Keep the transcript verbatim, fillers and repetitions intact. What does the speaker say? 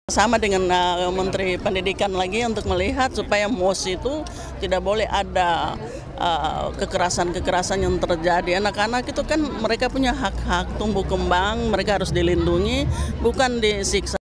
Sama dengan uh, Menteri Pendidikan lagi untuk melihat supaya M O S itu tidak boleh ada kekerasan-kekerasan uh, yang terjadi. Anak-anak itu kan mereka punya hak-hak tumbuh kembang, mereka harus dilindungi, bukan disiksa.